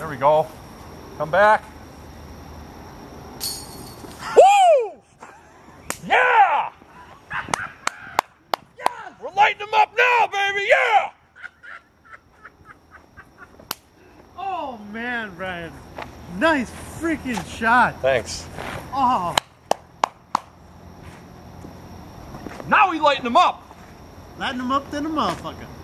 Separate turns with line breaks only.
There we go. Come back. Woo! Yeah! Yes! We're lighting them up now, baby. Yeah!
Oh man, Brian. Nice freaking shot.
Thanks.
Oh.
Now we lighten them up.
Lighten them up than a motherfucker.